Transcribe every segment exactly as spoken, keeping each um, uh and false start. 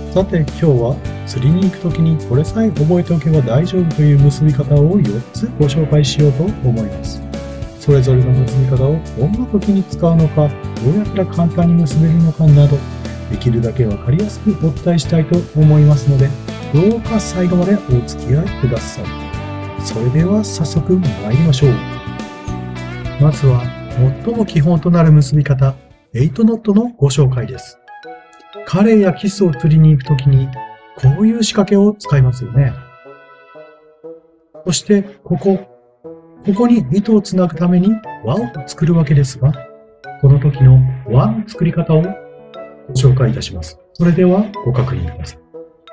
さて今日は釣りに行くときにこれさえ覚えておけば大丈夫という結び方をよっつご紹介しようと思います。それぞれの結び方をどんな時に使うのか、どうやったら簡単に結べるのかなど、できるだけわかりやすくお伝えしたいと思いますので、どうか最後までお付き合いください。それでは早速参りましょう。まずは最も基本となる結び方、エイトノットのご紹介です。カレイやキスを釣りに行くときに、こういう仕掛けを使いますよね。そして、ここ、ここに糸をつなぐために輪を作るわけですが、この時の輪の作り方をご紹介いたします。それではご確認ください。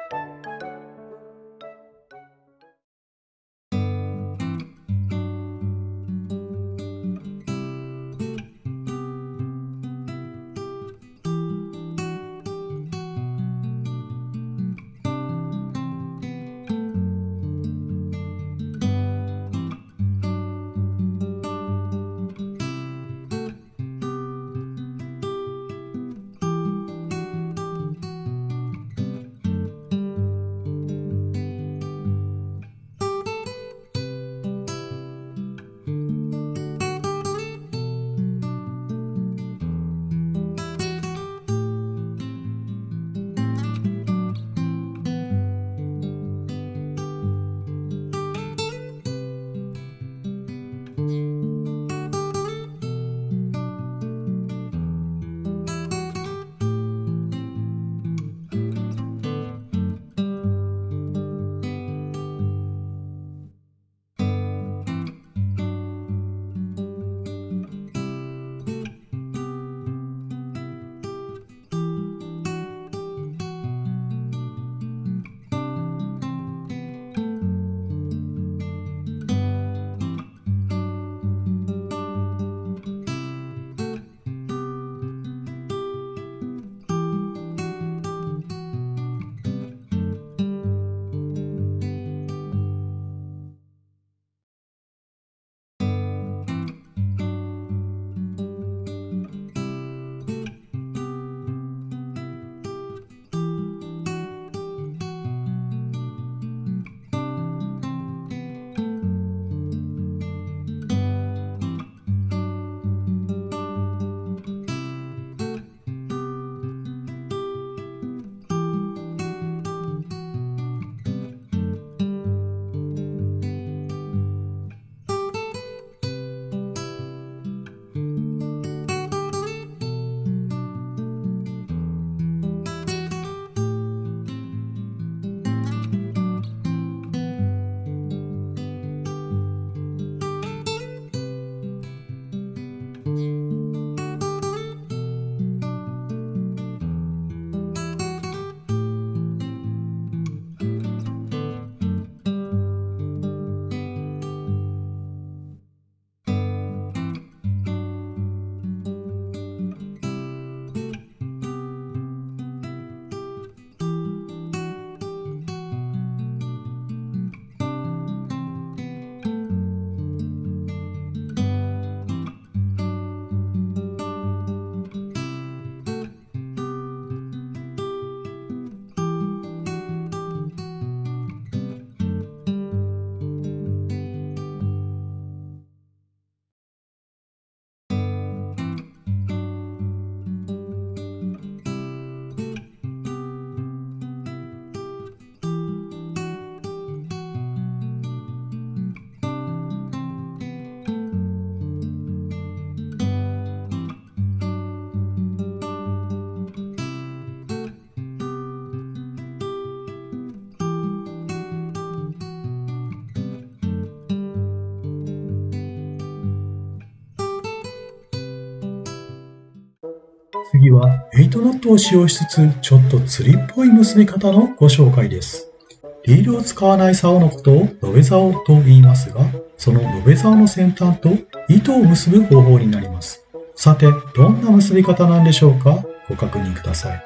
次はエイトノットを使用しつつちょっと釣りっぽい結び方のご紹介です。リールを使わない竿のことをロベ竿と言いますが、そのロベ竿の先端と糸を結ぶ方法になります。さて、どんな結び方なんでしょうか？ご確認ください。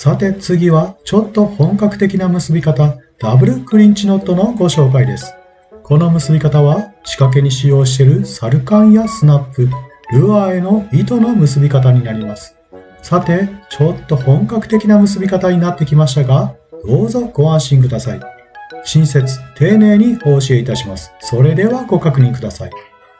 さて次はちょっと本格的な結び方、ダブルクリンチノットのご紹介です。この結び方は仕掛けに使用しているサルカンやスナップ、ルアーへの糸の結び方になります。さて、ちょっと本格的な結び方になってきましたが、どうぞご安心ください。親切、丁寧にお教えいたします。それではご確認ください。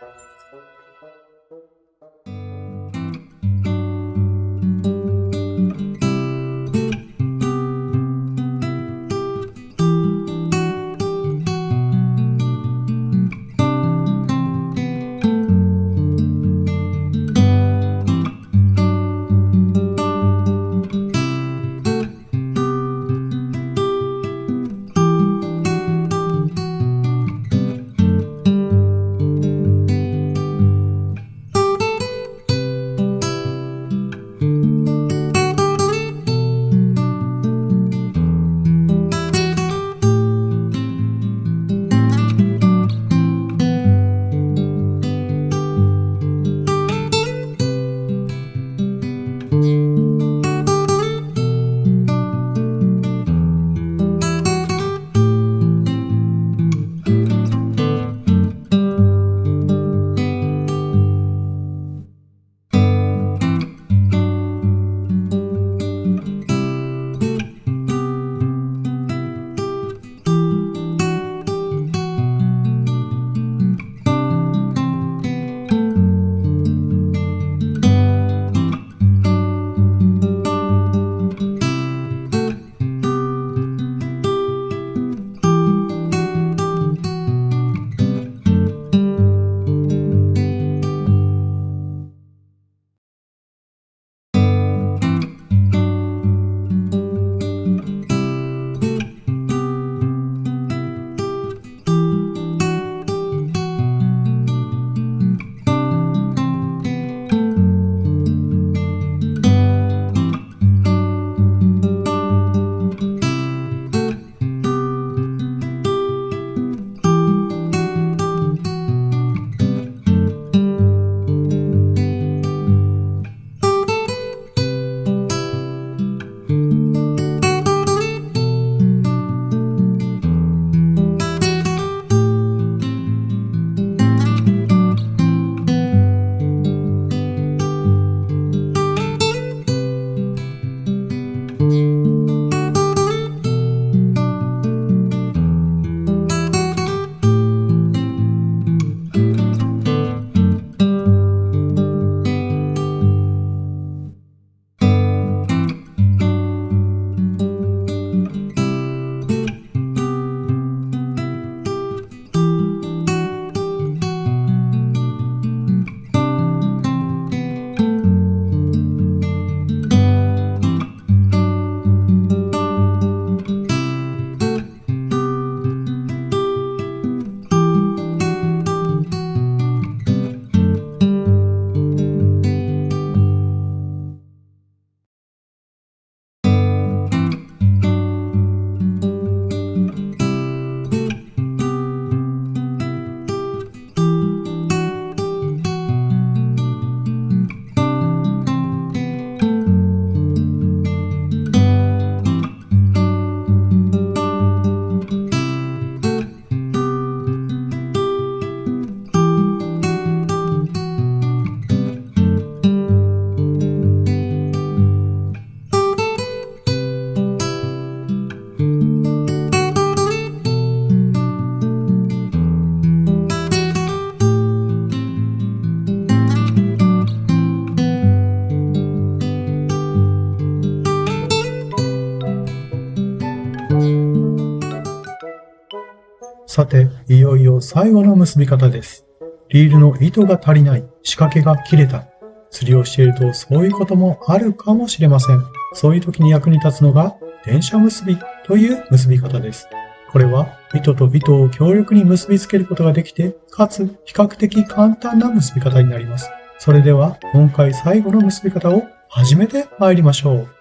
さて、いよいよ最後の結び方です。リールの糸が足りない、仕掛けが切れた。釣りをしているとそういうこともあるかもしれません。そういう時に役に立つのが電車結びという結び方です。これは糸と糸を強力に結びつけることができて、かつ比較的簡単な結び方になります。それでは今回最後の結び方を始めて参りましょう。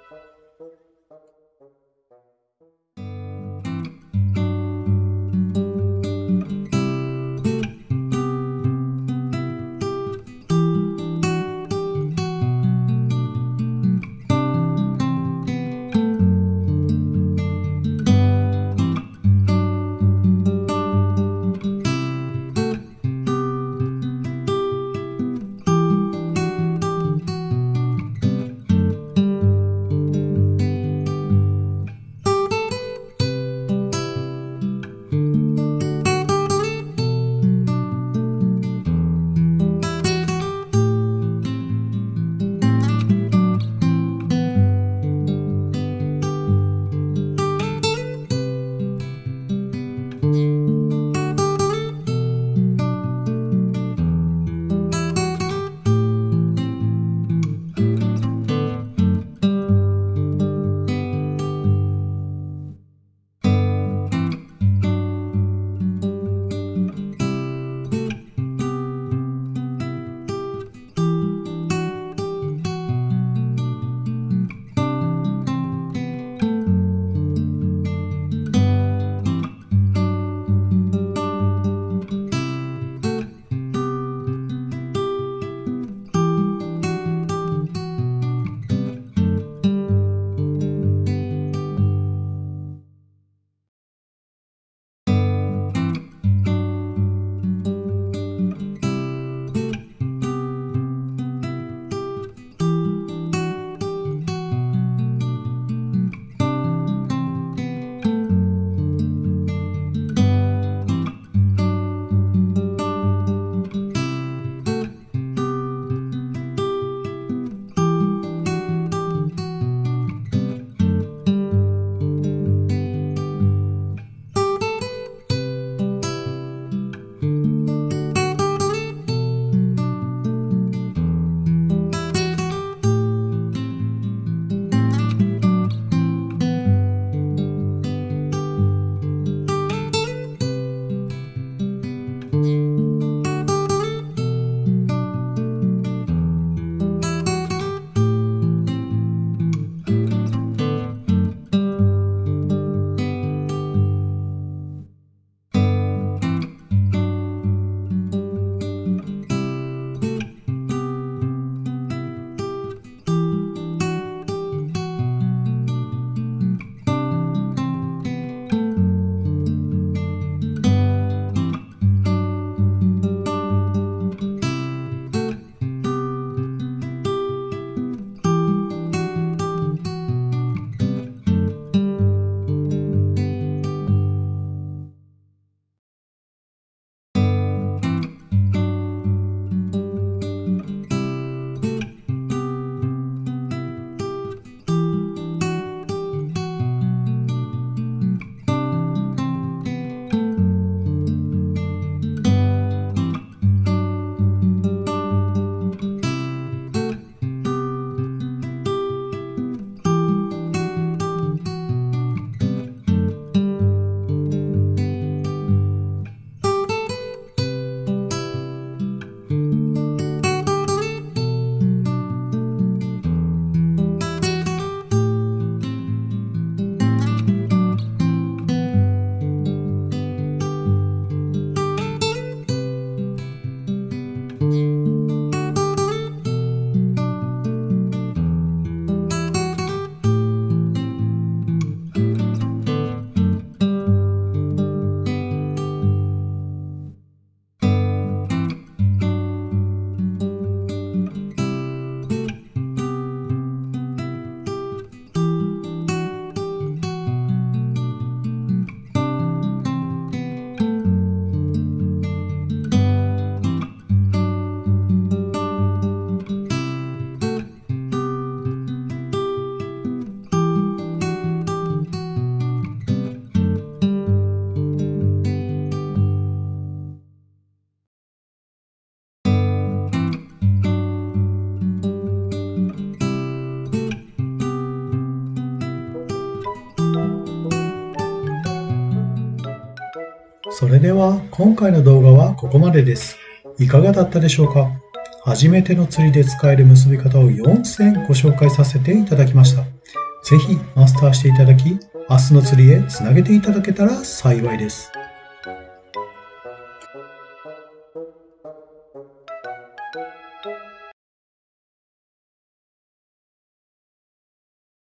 それでは今回の動画はここまでです。いかがだったでしょうか？初めての釣りで使える結び方をよんせんご紹介させていただきました。ぜひマスターしていただき、明日の釣りへつなげていただけたら幸いです。